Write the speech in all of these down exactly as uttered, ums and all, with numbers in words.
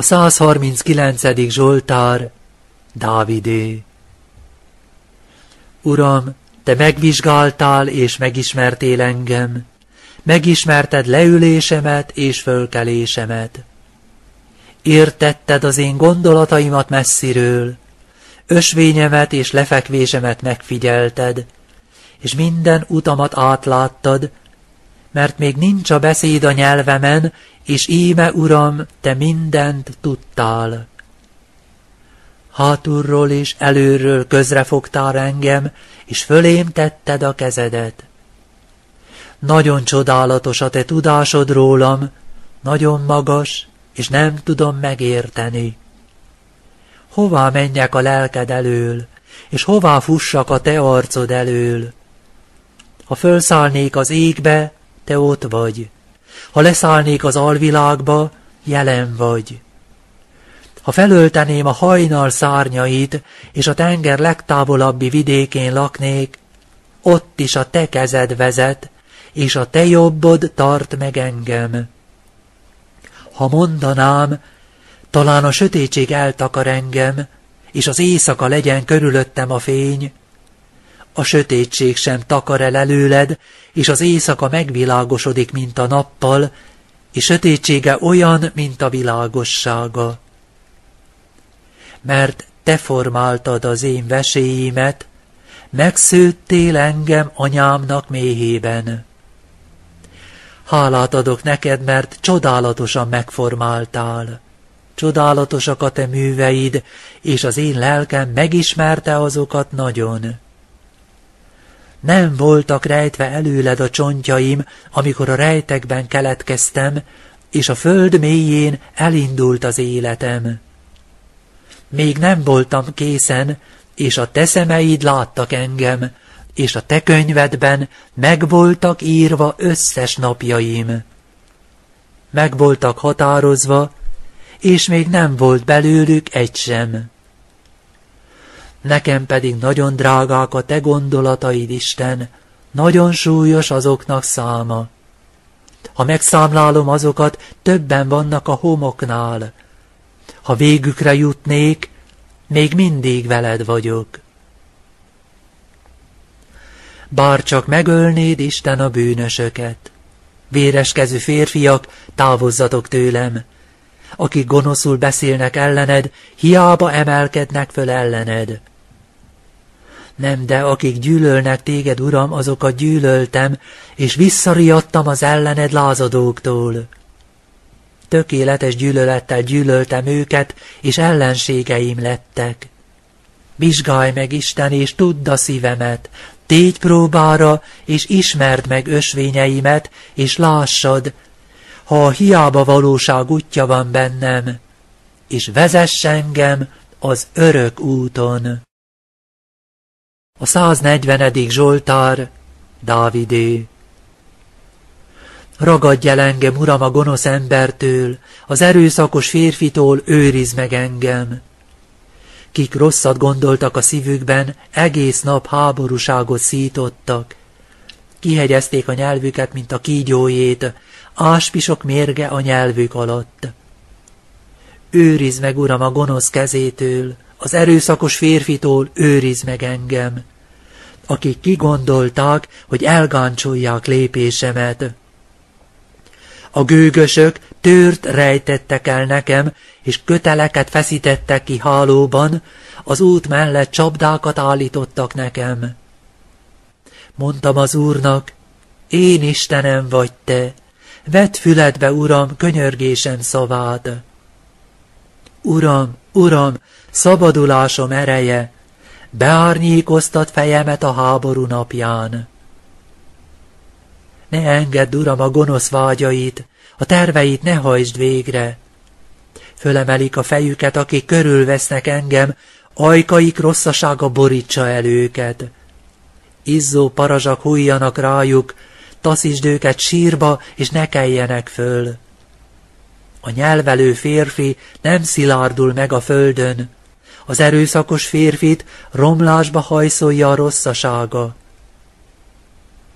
százharminckilencedik Zsoltár, Dávidé. Uram, te megvizsgáltál és megismertél engem, megismerted leülésemet és fölkelésemet. Értetted az én gondolataimat messziről, ösvényemet és lefekvésemet megfigyelted, és minden utamat átláttad, mert még nincs a beszéd a nyelvemen, és íme, Uram, te mindent tudtál. Hátulról és előről közrefogtál engem, és fölém tetted a kezedet. Nagyon csodálatos a te tudásod rólam, nagyon magas, és nem tudom megérteni. Hová menjek a lelked elől, és hová fussak a te arcod elől? Ha fölszállnék az égbe, te ott vagy. Ha leszállnék az alvilágba, jelen vagy. Ha felölteném a hajnal szárnyait, és a tenger legtávolabbi vidékén laknék, ott is a te kezed vezet, és a te jobbod tart meg engem. Ha mondanám, talán a sötétség eltakar engem, és az éjszaka legyen körülöttem a fény, a sötétség sem takar el előled, és az éjszaka megvilágosodik, mint a nappal, és sötétsége olyan, mint a világossága. Mert te formáltad az én veséimet, megszőttél engem anyámnak méhében. Hálát adok neked, mert csodálatosan megformáltál. Csodálatosak a te műveid, és az én lelkem megismerte azokat nagyon. Nem voltak rejtve előled a csontjaim, amikor a rejtekben keletkeztem, és a föld mélyén elindult az életem. Még nem voltam készen, és a te szemeid láttak engem, és a te könyvedben meg voltak írva összes napjaim. Meg voltak határozva, és még nem volt belőlük egy sem. Nekem pedig nagyon drágák a te gondolataid, Isten, nagyon súlyos azoknak száma. Ha megszámlálom azokat, többen vannak a homoknál. Ha végükre jutnék, még mindig veled vagyok. Bár csak megölnéd, Isten, a bűnösöket. Véreskező férfiak, távozzatok tőlem. Akik gonoszul beszélnek ellened, hiába emelkednek föl ellened. Nem, de akik gyűlölnek téged, Uram, azokat gyűlöltem, és visszariadtam az ellened lázadóktól. Tökéletes gyűlölettel gyűlöltem őket, és ellenségeim lettek. Vizsgálj meg, Isten, és tudd a szívemet, tégy próbára, és ismerd meg ösvényeimet, és lássad, ha a hiába valóság útja van bennem, és vezess engem az örök úton. A száznegyvenedik Zsoltár, Dávidé. Ragadj el engem, Uram, a gonosz embertől, az erőszakos férfitól őrizd meg engem. Kik rosszat gondoltak a szívükben, egész nap háborúságot szítottak. Kihegyezték a nyelvüket, mint a kígyójét, áspisok mérge a nyelvük alatt. Őrizd meg, Uram, a gonosz kezétől, az erőszakos férfitól őrizd meg engem, akik kigondolták, hogy elgáncsolják lépésemet. A gőgösök tőrt rejtettek el nekem, és köteleket feszítettek ki hálóban, az út mellett csapdákat állítottak nekem. Mondtam az Úrnak, én Istenem vagy te, vedd füledbe, Uram, könyörgésem szavát. Uram, Uram, szabadulásom ereje, beárnyékoztat fejemet a háború napján. Ne engedd, Uram, a gonosz vágyait, a terveit ne hajtsd végre. Fölemelik a fejüket, akik körülvesznek engem, ajkaik rosszasága borítsa el őket. Izzó parazsak hújjanak rájuk, taszítsd őket sírba, és ne keljenek föl. A nyelvelő férfi nem szilárdul meg a földön, az erőszakos férfit romlásba hajszolja a rosszasága.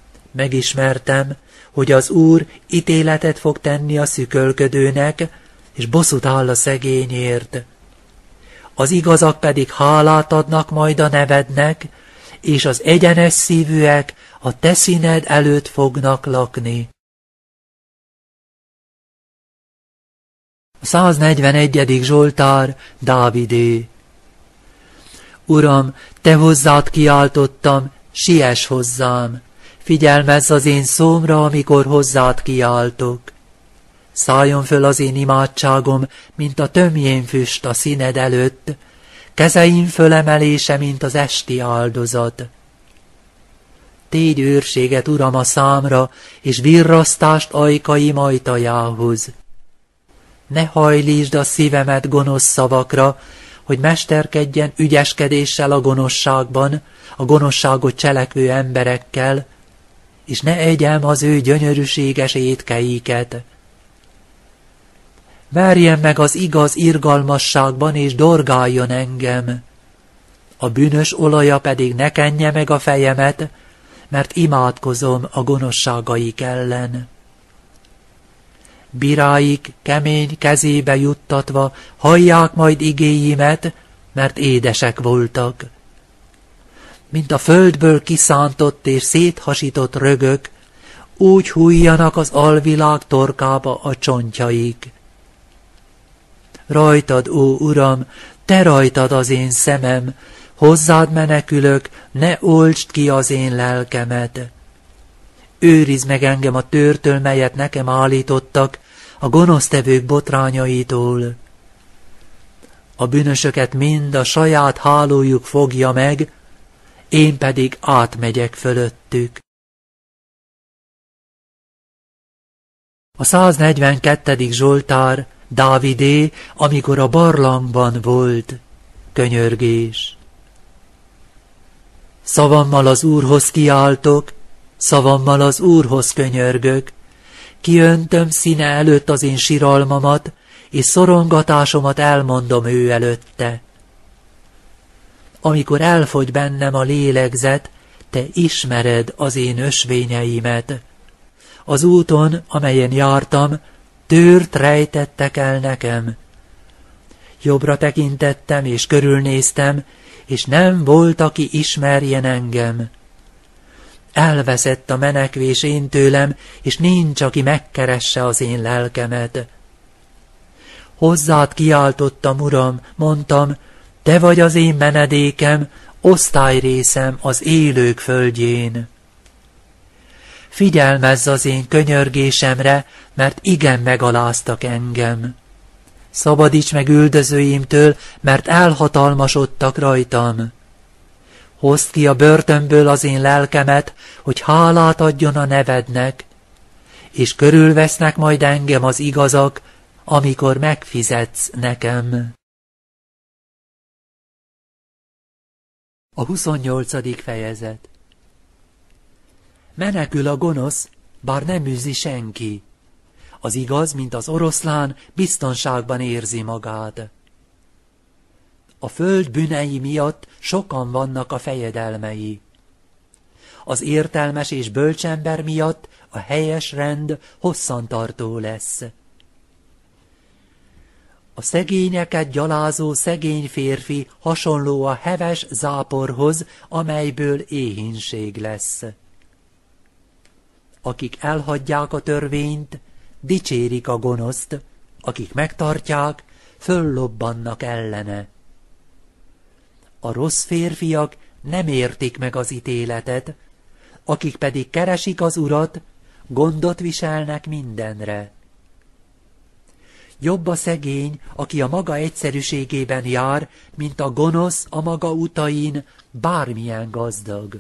Megismertem, hogy az Úr ítéletet fog tenni a szükölködőnek, és bosszút áll a szegényért. Az igazak pedig hálát adnak majd a nevednek, és az egyenes szívűek a te színed előtt fognak lakni. A száznegyvenegyedik Zsoltár Dávidé. Uram, te hozzád kiáltottam, siess hozzám, figyelmezz az én szómra, amikor hozzád kiáltok. Szálljon föl az én imádságom, mint a tömjén füst a színed előtt, kezeim fölemelése, mint az esti áldozat. Tégy őrséget, Uram, a számra, és virrasztást ajkaim ajtajához. Ne hajlítsd a szívemet gonosz szavakra, hogy mesterkedjen ügyeskedéssel a gonoszságban, a gonoszságot cselekvő emberekkel, és ne egyem az ő gyönyörűséges étkeiket. Verjen meg az igaz irgalmasságban, és dorgáljon engem. A bűnös olaja pedig ne kenje meg a fejemet, mert imádkozom a gonoszságaik ellen. Biráik kemény kezébe juttatva hallják majd igéimet, mert édesek voltak. Mint a földből kiszántott és széthasított rögök, úgy hújjanak az alvilág torkába a csontjaik. Rajtad, ó Uram, te rajtad az én szemem, hozzád menekülök, ne oltsd ki az én lelkemet. Őrizd meg engem a tőrtől, melyet nekem állítottak, a gonosztevők botrányaitól. A bűnösöket mind a saját hálójuk fogja meg, én pedig átmegyek fölöttük. A száznegyvenkettedik Zsoltár Dávidé, amikor a barlangban volt, könyörgés. Szavammal az Úrhoz kiáltok, szavammal az Úrhoz könyörgök, kiöntöm színe előtt az én siralmamat, és szorongatásomat elmondom ő előtte. Amikor elfogy bennem a lélegzet, te ismered az én ösvényeimet. Az úton, amelyen jártam, tőrt rejtettek el nekem. Jobbra tekintettem, és körülnéztem, és nem volt, aki ismerjen engem. Elveszett a menekvés én tőlem, és nincs, aki megkeresse az én lelkemet. Hozzád kiáltottam, Uram, mondtam, te vagy az én menedékem, osztályrészem az élők földjén. Figyelmezz az én könyörgésemre, mert igen megaláztak engem. Szabadíts meg üldözőimtől, mert elhatalmasodtak rajtam. Hozd ki a börtönből az én lelkemet, hogy hálát adjon a nevednek, és körülvesznek majd engem az igazak, amikor megfizetsz nekem. A huszonnyolcadik fejezet. Menekül a gonosz, bár nem űzi senki. Az igaz, mint az oroszlán, biztonságban érzi magát. A föld bűnei miatt sokan vannak a fejedelmei. Az értelmes és bölcsember miatt a helyes rend hosszantartó lesz. A szegényeket gyalázó szegény férfi hasonló a heves záporhoz, amelyből éhínség lesz. Akik elhagyják a törvényt, dicsérik a gonoszt, akik megtartják, föllobbannak ellene. A rossz férfiak nem értik meg az ítéletet, akik pedig keresik az Urat, gondot viselnek mindenre. Jobb a szegény, aki a maga egyszerűségében jár, mint a gonosz a maga utain, bármilyen gazdag.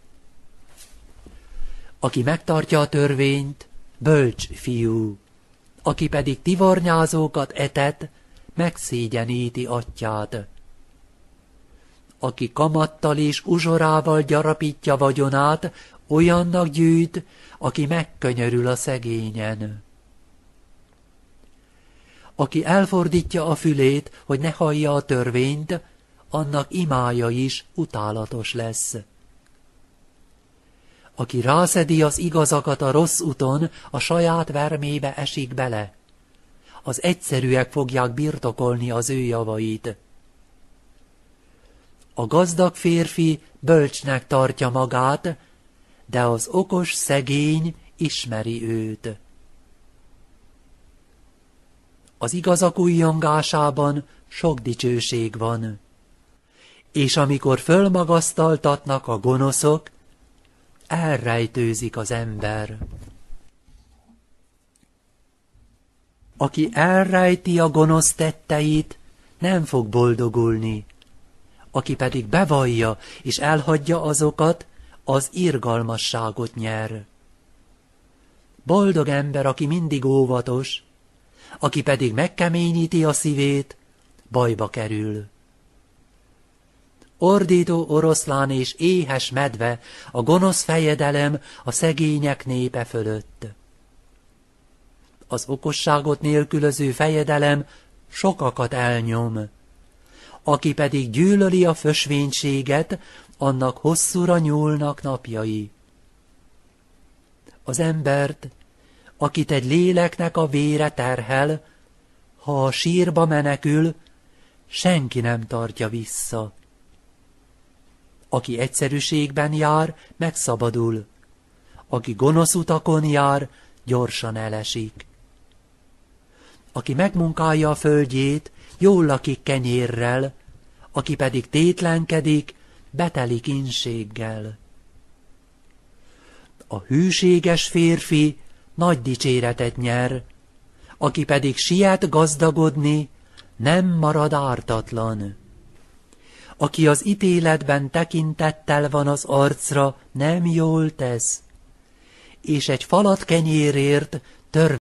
Aki megtartja a törvényt, bölcs fiú, aki pedig tivornyázókat etet, megszégyeníti atyját. Aki kamattal és uzsorával gyarapítja vagyonát, olyannak gyűjt, aki megkönyörül a szegényen. Aki elfordítja a fülét, hogy ne hallja a törvényt, annak imája is utálatos lesz. Aki rászedi az igazakat a rossz úton, a saját vermébe esik bele. Az egyszerűek fogják birtokolni az ő javait. A gazdag férfi bölcsnek tartja magát, de az okos szegény ismeri őt. Az igazak újjongásában sok dicsőség van, és amikor fölmagasztaltatnak a gonoszok, elrejtőzik az ember. Aki elrejti a gonosz tetteit, nem fog boldogulni. Aki pedig bevallja és elhagyja azokat, az irgalmasságot nyer. Boldog ember, aki mindig óvatos, aki pedig megkeményíti a szívét, bajba kerül. Ordító oroszlán és éhes medve a gonosz fejedelem a szegények népe fölött. Az okosságot nélkülöző fejedelem sokakat elnyom. Aki pedig gyűlöli a fösvénységet, annak hosszúra nyúlnak napjai. Az embert, akit egy léleknek a vére terhel, ha a sírba menekül, senki nem tartja vissza. Aki egyszerűségben jár, megszabadul. Aki gonosz utakon jár, gyorsan elesik. Aki megmunkálja a földjét, jól lakik kenyérrel, aki pedig tétlenkedik, betelik inséggel. A hűséges férfi nagy dicséretet nyer, aki pedig siet gazdagodni, nem marad ártatlan. Aki az ítéletben tekintettel van az arcra, nem jól tesz, és egy falat kenyérért tör